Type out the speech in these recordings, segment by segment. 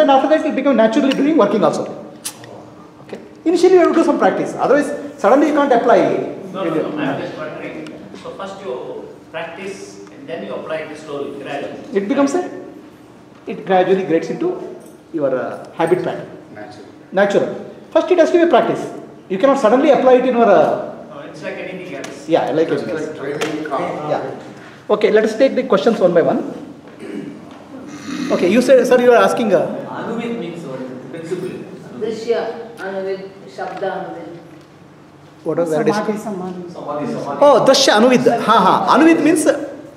and after that it will become naturally doing working also. Okay. Initially you have to do some practice. Otherwise, suddenly you can't apply. No, I'm just wondering. So first you practice and then you apply it slowly, gradually. It becomes it gradually gets into your habit pattern. Natural. First it has to be practice. You cannot suddenly apply it in your. It's like anything else. Yeah, like anything else. Yeah. Okay, let us take the questions one by one. Okay, you said, sir, you are asking. Anuvid means what? Principle. Drishya, Anuvid, Shabda, Anuvid. What was that? Samadhi. Oh, Drashya Anuvid. Anuvid means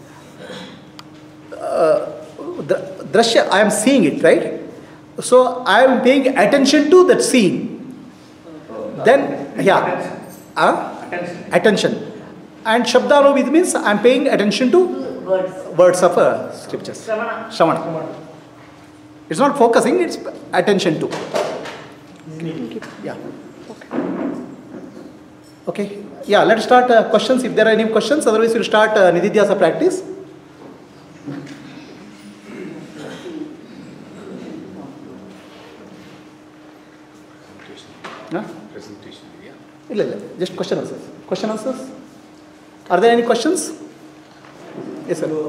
Drashya, I am seeing it, right? So I am paying attention to that scene. Then, attention. And Shabda Anuvid means I am paying attention to words of scriptures. Shravana. It's not focusing, it's attention to. Yeah. Okay. Yeah, let's start questions if there are any questions. Otherwise, we'll start Nididhyasa practice. Presentation. Just question answers. Question answers? Are there any questions? Yes, sir.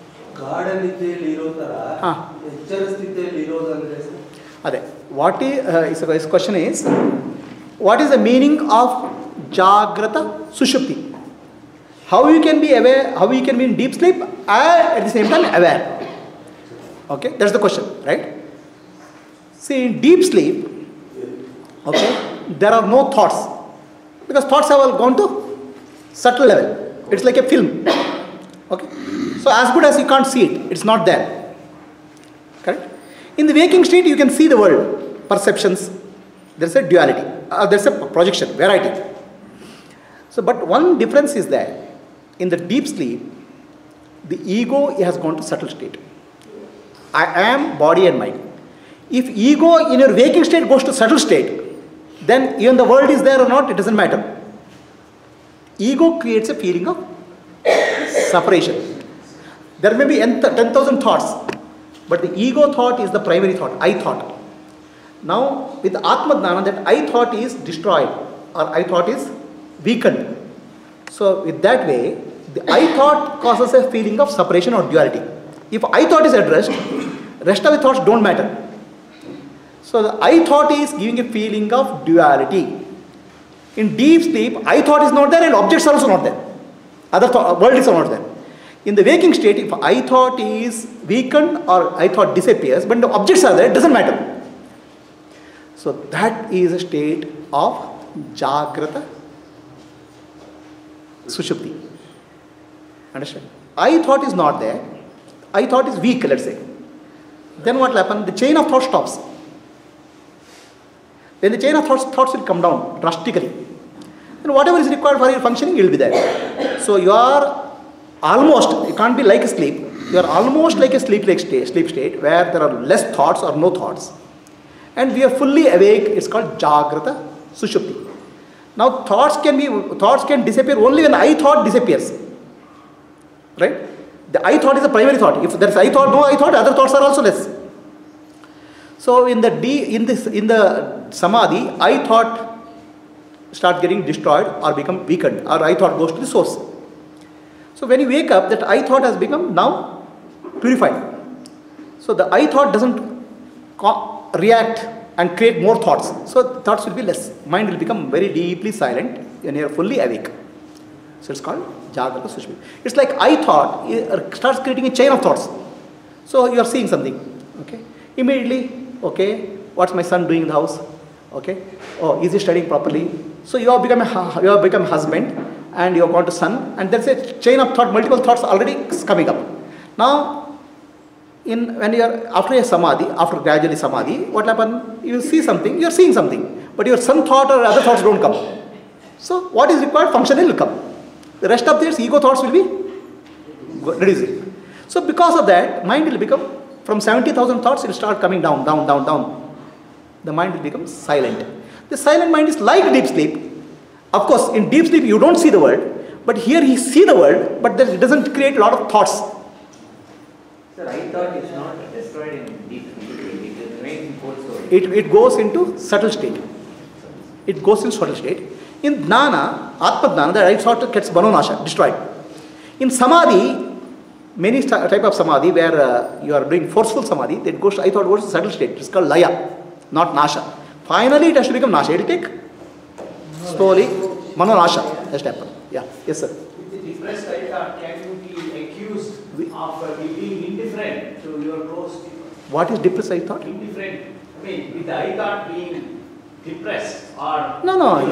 What is his question is, what is the meaning of Jagrata Sushupti? How you can be aware, how you can be in deep sleep and at the same time aware? Okay, that's the question, right? See, in deep sleep, okay, there are no thoughts because thoughts have all gone to subtle level. It's like a film. Okay, so as good as you can't see it, it's not there. Correct? In the waking state, you can see the world, perceptions. There's a duality. There's a projection, variety. So, but one difference is that in the deep sleep, the ego has gone to subtle state. I am body and mind. If ego in your waking state goes to subtle state, then even the world is there or not, it doesn't matter. Ego creates a feeling of separation. There may be 10,000 thoughts, but the ego thought is the primary thought, I thought. Now, with Atma Dhyana, that I thought is destroyed or I thought is weakened. So, with that way, the I thought causes a feeling of separation or duality. If I thought is addressed, rest of the thoughts don't matter. So, the I thought is giving a feeling of duality. In deep sleep, I thought is not there and objects are also not there. Other world is not there. In the waking state, if I thought is weakened or I thought disappears, but the objects are there, it doesn't matter. So that is a state of Jagrata Sushupti. Understand? I thought is not there. I thought is weak, let's say. Then what will happen? The chain of thought stops. Then the chain of thoughts will come down drastically. Then whatever is required for your functioning, you will be there. So you are almost, it can't be like a sleep. You are almost like a sleep state where there are less thoughts or no thoughts. And we are fully awake. It's called Jagrata Sushupti. Now thoughts can disappear only when I thought disappears. Right? The I thought is the primary thought. If there is I thought, no I thought, other thoughts are also less. So in the Samadhi, I thought start getting destroyed or become weakened, or I thought goes to the source. So when you wake up, that I thought has become now purified. So the I thought doesn't react and create more thoughts. So thoughts will be less. Mind will become very deeply silent and you are fully awake. So it's called Jagrata Sushupti. It's like I thought starts creating a chain of thoughts. So you are seeing something. Okay. Immediately, okay, what's my son doing in the house? Okay. Oh, is he studying properly? So you have become a husband and you have gone to son, and there's a chain of thought, multiple thoughts already coming up. Now, when you are after a samadhi, after gradually samadhi, what will happen? You see something, you are seeing something, but your some thought or other thoughts don't come. So what is required? Functional will come. The rest of these ego thoughts will be reducing. So because of that, mind will become, from 70,000 thoughts, it will start coming down. The mind will become silent. The silent mind is like deep sleep. Of course, in deep sleep you don't see the world, but here he see the world, but it doesn't create a lot of thoughts. Sir, I thought is not destroyed in deep sleep. It remains it goes into subtle state. It goes in subtle state. In Jnana, Atma Jnana, the right sort gets Manonasha, destroyed. In Samadhi, many type of Samadhi where you are doing forceful Samadhi, that goes, I thought it was a subtle state. It's called Laya, not Nasha. Finally, it has to become Nasha. It will take slowly, Manonasha has to happen. Yeah, yes sir. With the depressed I thought, can you be accused of being indifferent to your close people? What is depressed I thought? Indifferent. I mean, with the I thought being depressed or... No,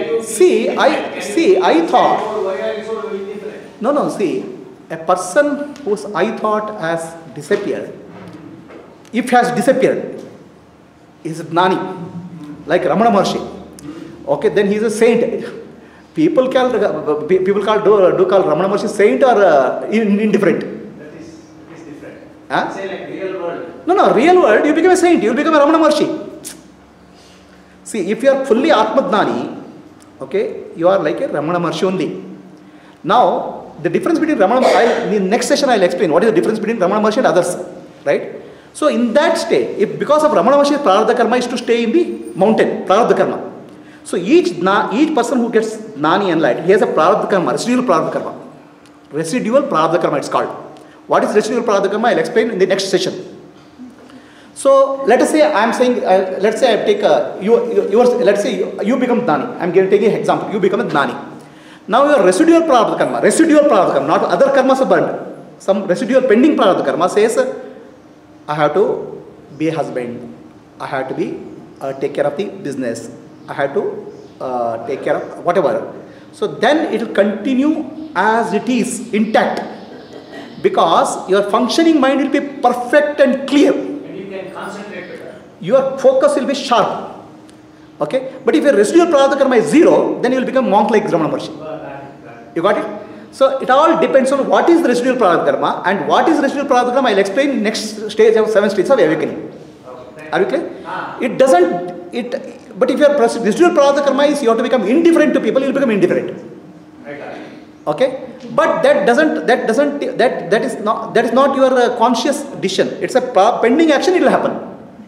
I thought... Why are you so indifferent? No, see, a person whose I thought has disappeared, if has disappeared, is Jnani, like Ramana Maharshi. Okay, then he is a saint. People call Ramana Maharshi saint or indifferent. That is different. Huh? Say like real world. No, real world, you become a saint, you will become a Ramana Maharshi. See, if you are fully Atmadnani, okay, you are like a Ramana Maharshi only. Now, the difference between Ramana Maharshi, in the next session I will explain what is the difference between Ramana Maharshi and others, right? So, in that state, if because of Ramana Maharshi's Prarabdha Karma is to stay in the mountain, Prarabdha Karma. So, each person who gets Jnani enlightened, he has a Prarabdha Karma, residual Prarabdha Karma. Residual Prarabdha Karma it's called. What is residual Prarabdha Karma? I will explain in the next session. So let us say I am saying, let's say I take let's say you become Jnani. I am taking an example. You become a Jnani. Now your residual Prarabdha Karma, not other karmas are burned. Some residual pending Prarabdha Karma says, I have to be a husband. I have to be take care of the business. I have to take care of whatever. So then it will continue as it is intact, because your functioning mind will be perfect and clear. Concentrate better. Your focus will be sharp. Okay? But if your residual Prarabdha Karma is zero, then you will become monk like Ramana Maharshi. You got it? So it all depends on what is the residual Prarabdha Karma, and what is residual Prarabdha Karma I will explain in next stage of 7 stages of awakening. Are you clear? It doesn't, but if your residual Prarabdha Karma is you have to become indifferent to people, you will become indifferent. Okay? But that is not your conscious decision. It's a pending action, it will happen.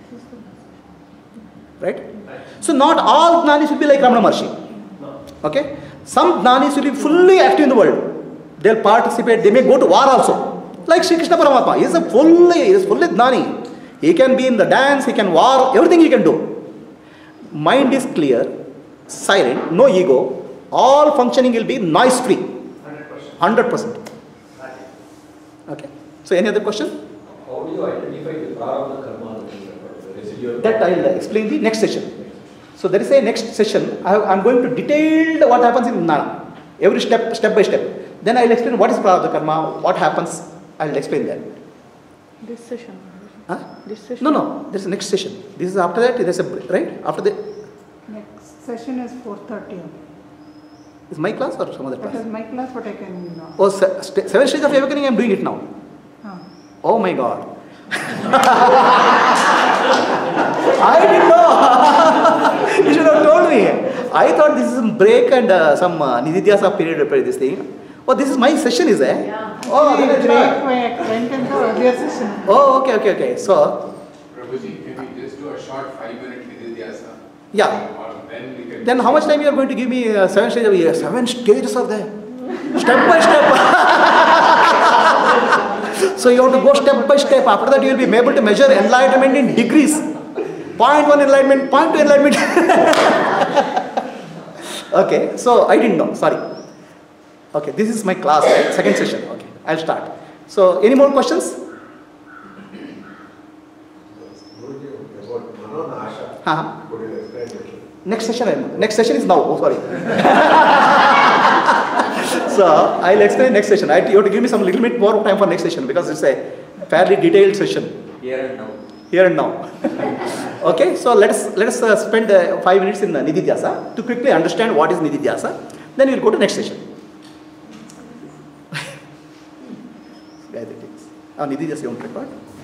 Right? So not all Jnanis will be like Ramana Maharshi. Okay? Some Jnanis will be fully active in the world. They will participate, they may go to war also. Like Sri Krishna Paramatma, he is fully Jnani. He can be in the dance, he can war, everything he can do. Mind is clear, silent, no ego, all functioning will be noise free. 100%. Okay. So any other question? How do you identify the Prarabdha Karma, the residual? That I will explain the next session. So there is a next session. I am going to detail what happens in Jnana. Every step by step. Then I will explain what is Prarabdha Karma, what happens. I will explain that. This session. Huh? This session. No. There is a next session. This is after that. There is a right after the. Next session is 4:30. Is my class or some other That class? is my class, but I can. Oh, 7 stages of awakening. I am doing it now. Oh my God. I didn't know. You should have told me. I thought this is some break and some Nididhyasa period this thing. Oh, this is my session, is it? Yeah. Oh, then it's not. Went in the earlier session. Oh, okay. So, Prabhuji, can we just do a short 5-minute Nididhyasa? yeah. Or then we can... Then how much time you are going to give me? 7 stages of year? 7 stages are there. Step by step. So you have to go step by step. After that you will be able to measure enlightenment in degrees. 0.1 enlightenment, 0.2 enlightenment. Okay, so I didn't know, sorry. Okay, this is my class, right? Second session. Okay, I'll start. So any more questions? Next session is now. Oh, sorry. So I'll explain next session. You have to give me some little bit more time for next session because it's a fairly detailed session. Here and now. Okay, so let us spend 5 minutes in Nididhyasa to quickly understand what is Nididhyasa. Then we'll go to next session. Nididhyasa you want to record?